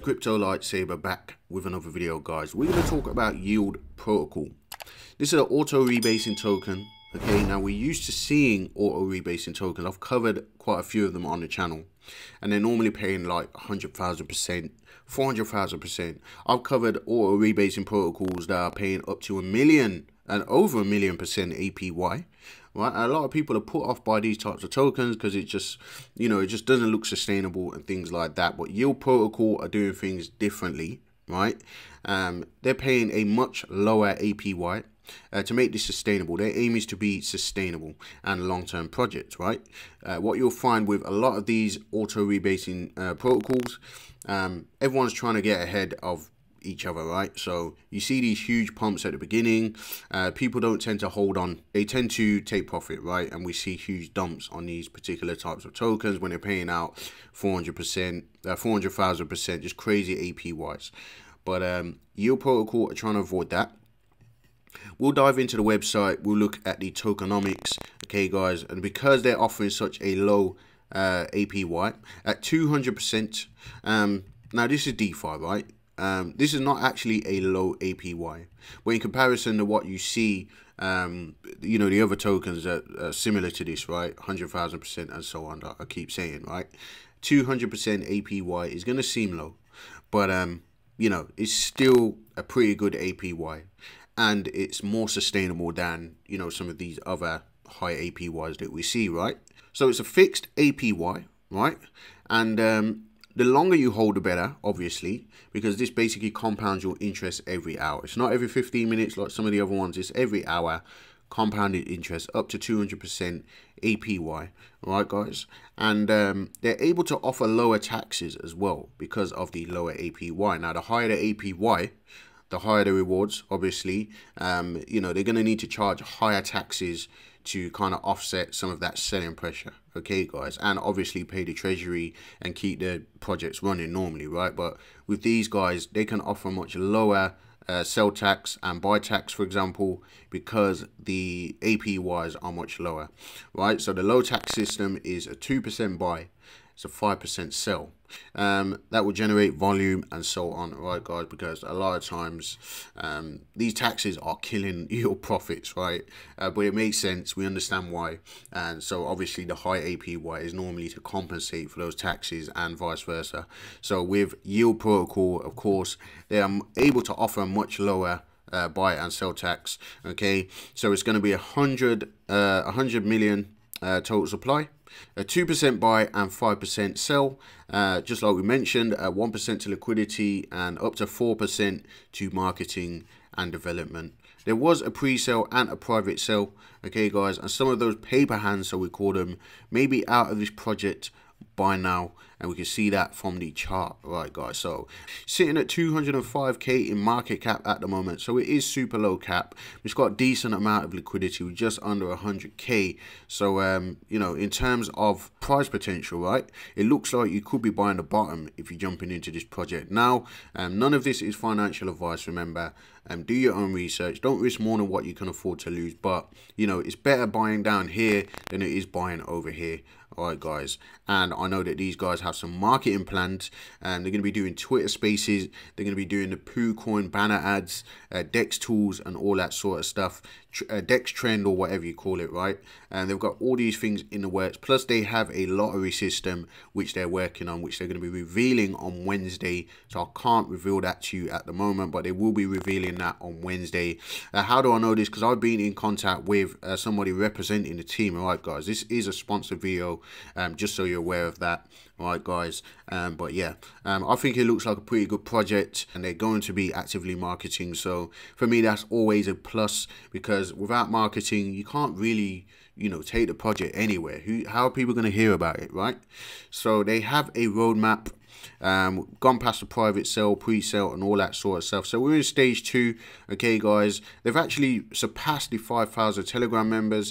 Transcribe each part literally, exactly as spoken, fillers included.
Crypto Lightsaber back with another video, guys. We're going to talk about Y L D protocol. This is an auto rebasing token. Okay, now we're used to seeing auto rebasing tokens. I've covered quite a few of them on the channel, and they're normally paying like one hundred thousand percent, four hundred thousand percent. I've covered auto rebasing protocols that are paying up to a million and over a million percent A P Y. Right, a lot of people are put off by these types of tokens because it just, you know, it just doesn't look sustainable and things like that. But Y L D protocol are doing things differently, right? Um, they're paying a much lower A P Y uh, to make this sustainable. Their aim is to be sustainable and long-term projects, right? Uh, what you'll find with a lot of these auto rebasing uh, protocols, um, everyone's trying to get ahead of each other, right? So you see these huge pumps at the beginning. Uh, people don't tend to hold on. They tend to take profit, right? And we see huge dumps on these particular types of tokens when they're paying out four hundred percent, uh, four hundred thousand percent, just crazy A P Ys. But um, Y L D protocol are trying to avoid that. We'll dive into the website. We'll look at the tokenomics, okay, guys? And because they're offering such a low uh, A P Y at two hundred percent, um, now this is DeFi, right? Um, this is not actually a low A P Y, but in comparison to what you see, um, you know, the other tokens are, are similar to this, right? one hundred thousand percent and so on, I keep saying, right? two hundred percent A P Y is going to seem low, but, um, you know, it's still a pretty good A P Y, and it's more sustainable than, you know, some of these other high A P Ys that we see, right? So it's a fixed A P Y, right? And, um, the longer you hold, the better, obviously, because this basically compounds your interest every hour. It's not every fifteen minutes like some of the other ones. It's every hour, compounded interest up to two hundred percent A P Y. All right, guys? And um, they're able to offer lower taxes as well because of the lower A P Y. Now, the higher the A P Y, the higher the rewards, obviously. Um, you know, they're going to need to charge higher taxes to kind of offset some of that selling pressure, okay, guys, and obviously pay the treasury and keep the projects running normally, right? But with these guys, they can offer much lower uh, sell tax and buy tax, for example, because the A P Ys are much lower, right? So the low tax system is a two percent buy, it's a five percent sell. Um, that will generate volume and so on, right, guys? Because a lot of times um, these taxes are killing your profits, right? Uh, but it makes sense. We understand why. And so obviously the high A P Y is normally to compensate for those taxes and vice versa. So with Y L D protocol, of course, they are able to offer much lower uh, buy and sell tax. Okay, so it's going to be a hundred, uh, a hundred million uh, total supply. A two percent buy and five percent sell, uh, just like we mentioned, uh, one percent to liquidity and up to four percent to marketing and development. There was a pre-sale and a private sale, okay, guys, and some of those paper hands, so we call them, may be out of this project by now, and we can see that from the chart, right, guys? So sitting at two hundred five K in market cap at the moment, so it is super low cap. It's got a decent amount of liquidity with just under one hundred K. So um you know, in terms of price potential, right, it looks like you could be buying the bottom if you're jumping into this project now. Um none of this is financial advice, remember. Um, do your own research. Don't risk more than what you can afford to lose. But, you know, it's better buying down here than it is buying over here. All right, guys. And I know that these guys have some marketing plans. And they're going to be doing Twitter spaces. They're going to be doing the Poo Coin banner ads, uh, Dex tools, and all that sort of stuff. Uh, Dex trend or whatever you call it, right? And they've got all these things in the works. Plus, they have a lottery system which they're working on, which they're going to be revealing on Wednesday. So I can't reveal that to you at the moment, but they will be revealing that on Wednesday. Uh, how do I know this? Because I've been in contact with uh, somebody representing the team. All right, guys, this is a sponsored video, um, just so you're aware of that. All right, guys. Um, but yeah, um, I think it looks like a pretty good project, and they're going to be actively marketing. So for me, that's always a plus, because without marketing, you can't really, you know, take the project anywhere. Who, how are people going to hear about it, right? So they have a roadmap. Um, gone past the private sale, pre-sale, and all that sort of stuff. So we're in stage two, okay, guys. They've actually surpassed the five thousand Telegram members.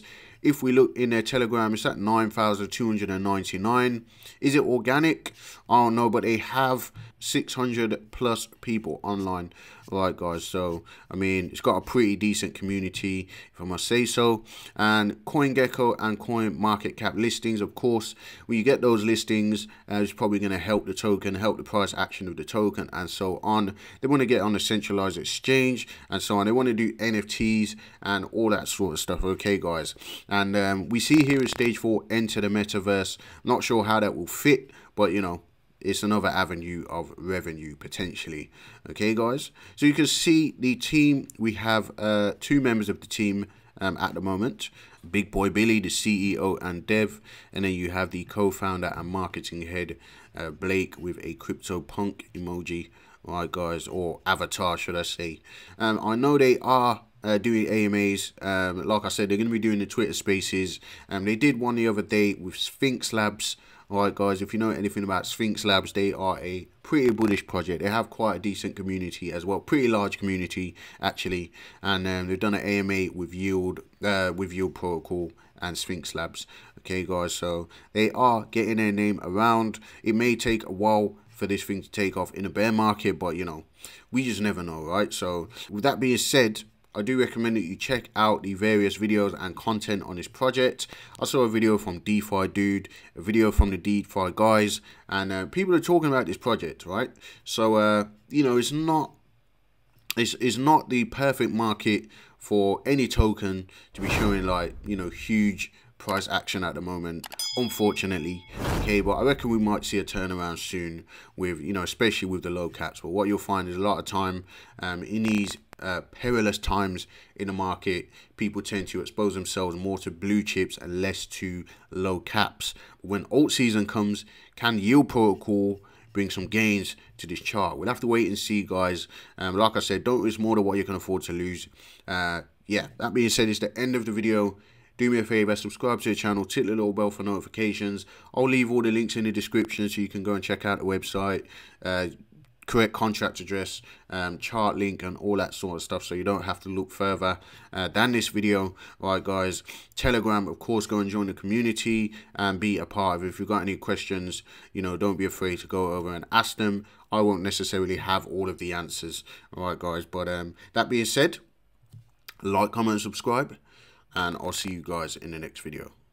if we look in their Telegram, it's at nine thousand two hundred ninety-nine. Is it organic? I don't know, but they have six hundred plus people online. Right, guys, so I mean, it's got a pretty decent community, if I must say so. And CoinGecko and CoinMarketCap listings, of course, when you get those listings, uh, it's probably going to help the token, help the price action of the token, and so on. They want to get on a centralized exchange and so on. They want to do N F Ts and all that sort of stuff. Okay, guys, and um, we see here in stage four, enter the metaverse. Not sure how that will fit, but you know, it's another avenue of revenue potentially. Okay, guys, so you can see the team. We have uh, two members of the team um, at the moment. Big Boy Billy, the C E O and dev, and then you have the co-founder and marketing head, uh, Blake, with a CryptoPunk emoji. Right, guys, or avatar, should I say. Um, I know they are Uh, doing A M As. Um, like I said, they're going to be doing the Twitter Spaces. Um, they did one the other day with Sphinx Labs. Alright, guys, if you know anything about Sphinx Labs, they are a pretty bullish project. They have quite a decent community as well, pretty large community actually. And um, they've done an A M A with Yield, uh, with Yield Protocol and Sphinx Labs. Okay, guys, so they are getting their name around. It may take a while for this thing to take off in a bear market, but you know, we just never know, right? So with that being said, I do recommend that you check out the various videos and content on this project. I saw a video from DeFi Dude, a video from the DeFi guys, and uh, people are talking about this project, right? So, uh, you know, it's not, it's, it's not the perfect market for any token to be showing like, you know, huge price action at the moment, unfortunately. Okay, but I reckon we might see a turnaround soon with, you know, especially with the low caps. But what you'll find is a lot of time um, in these uh, perilous times in the market, people tend to expose themselves more to blue chips and less to low caps. When alt season comes, can Yield Protocol bring some gains to this chart? We'll have to wait and see, guys. Um, like I said, don't risk more than what you can afford to lose. Uh, yeah, that being said, it's the end of the video. Do me a favor, subscribe to the channel, tick the little bell for notifications. I'll leave all the links in the description so you can go and check out the website, uh, correct contract address, um, chart link, and all that sort of stuff, so you don't have to look further uh, than this video. All right, guys, Telegram, of course, go and join the community and be a part of it. If you've got any questions, you know, don't be afraid to go over and ask them. I won't necessarily have all of the answers. All right, guys, but um, that being said, like, comment, and subscribe. And I'll see you guys in the next video.